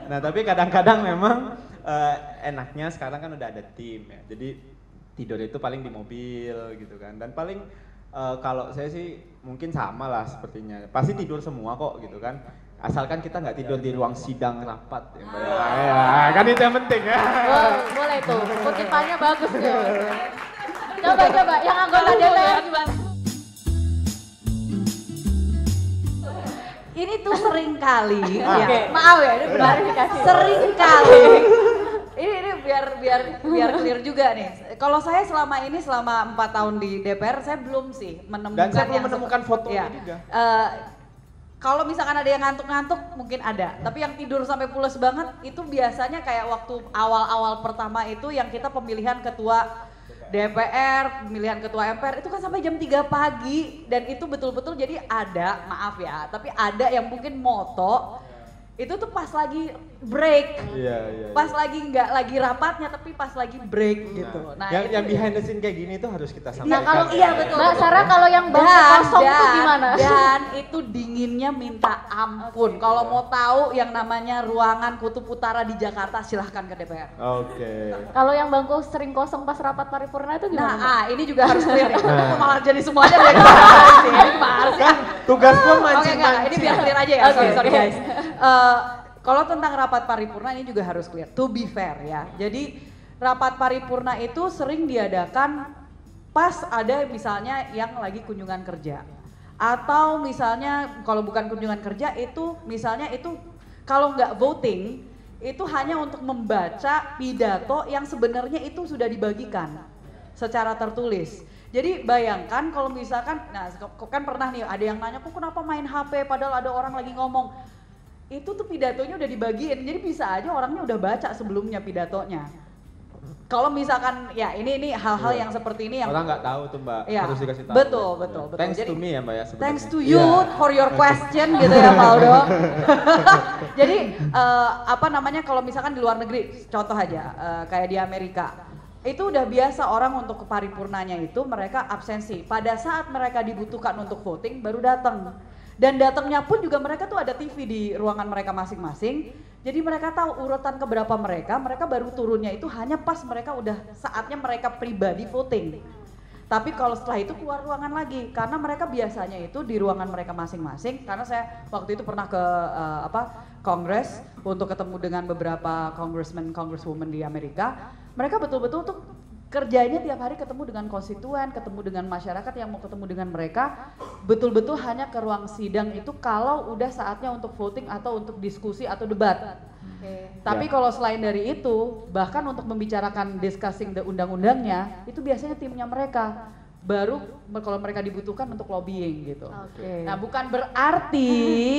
Nah tapi kadang-kadang memang enaknya sekarang kan udah ada tim ya. Jadi tidur itu paling di mobil gitu kan. Dan paling kalau saya sih mungkin sama lah sepertinya. Pasti tidur semua kok gitu kan. Asalkan kita nggak tidur di ruang sidang rapat ya, Mbak. Ya, kan itu yang penting ya. Boleh tuh, kutipannya bagus tuh. Coba yang anggota DPR gimana? Ini tuh sering kali, Maaf ya, ini klarifikasi. sering kali. Ini biar clear juga nih. Kalau saya selama 4 tahun di DPR, saya belum sih menemukan. Dan saya belum menemukan fotonya juga. Kalau misalkan ada yang ngantuk-ngantuk mungkin ada, tapi yang tidur sampai pules banget itu biasanya kayak waktu awal-awal pertama itu yang kita pemilihan ketua DPR, pemilihan ketua MPR itu kan sampai jam 3 pagi dan itu betul-betul jadi ada, maaf ya, tapi ada yang mungkin moto itu tuh pas lagi break, pas lagi nggak lagi rapatnya tapi pas lagi break gitu. Nah, yang behind the scene kayak gini tuh harus kita sampaikan. Nah kalau iya betul. Mbak Sarah kalau yang bangku kosong tuh gimana? Dan itu dinginnya minta ampun. Kalau mau tahu yang namanya ruangan Kutub Utara di Jakarta silahkan ke DPR. Oke. Kalau yang bangku sering kosong pas rapat paripurna itu gimana? Nah, ini juga harus clear ya. Malah jadi semuanya dari Kan tugas gua mancing-mancing. Ini biar clear aja ya. Sorry guys. Kalau tentang rapat paripurna ini juga harus clear. To be fair ya. Jadi rapat paripurna itu sering diadakan pas ada misalnya yang lagi kunjungan kerja. Atau misalnya kalau bukan kunjungan kerja itu misalnya itu kalau nggak voting itu hanya untuk membaca pidato yang sebenarnya itu sudah dibagikan secara tertulis. Jadi bayangkan kalau misalkan, nah kan pernah nih ada yang nanya kok kenapa main HP padahal ada orang lagi ngomong. Itu tuh pidatonya udah dibagiin, jadi bisa aja orangnya udah baca sebelumnya pidatonya. Kalau misalkan ya ini hal-hal yang seperti ini yang orang nggak tahu tuh Mbak, harus dikasih tahu. Betul. Thanks jadi, to me ya Mbak ya sebenarnya. Thanks to you for your question gitu ya Paldo. Jadi kalau misalkan di luar negeri, contoh aja kayak di Amerika, itu udah biasa orang untuk ke paripurnanya itu mereka absensi. Pada saat mereka dibutuhkan untuk voting baru datang. Dan datangnya pun juga mereka tuh ada TV di ruangan mereka masing-masing. Jadi mereka tahu urutan keberapa mereka baru turunnya itu hanya pas mereka udah saatnya mereka pribadi voting. Tapi kalau setelah itu keluar ruangan lagi karena mereka biasanya itu di ruangan mereka masing-masing. Karena saya waktu itu pernah ke Kongres untuk ketemu dengan beberapa congresswoman di Amerika. Mereka betul-betul tuh kerjanya tiap hari ketemu dengan konstituen, ketemu dengan masyarakat yang mau ketemu dengan mereka, betul-betul hanya ke ruang sidang itu kalau udah saatnya untuk voting atau untuk diskusi atau debat. Tapi kalau selain dari itu, bahkan untuk membicarakan discussing undang-undangnya, itu biasanya timnya mereka. Baru kalau mereka dibutuhkan untuk lobbying gitu. Nah bukan berarti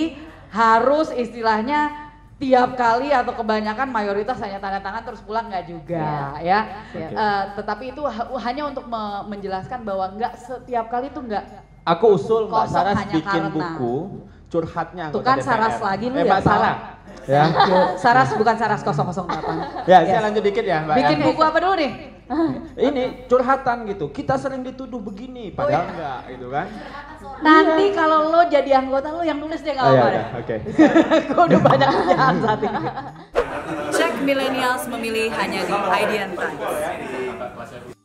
harus istilahnya tiap kali atau kebanyakan mayoritas hanya tanda tangan terus pulang, nggak juga ya. Tetapi itu hanya untuk menjelaskan bahwa nggak setiap kali itu nggak. Aku usul Mbak Saras bikin karena buku curhatnya anggota DPR. Tuh kan Saras lagi lu ya Sarah. Ya. Saras bukan Saras 008. Ya, saya lanjut dikit ya Mbak. Bikin buku apa dulu nih? Ini curhatan gitu. Kita sering dituduh begini, padahal enggak gitu kan. Nanti kalau lo jadi anggota lo yang nulis deh nggak apa-apa deh. Oke. Gue udah banyak kerjaan saat ini. Cek Millennials memilih hanya di IDN Times.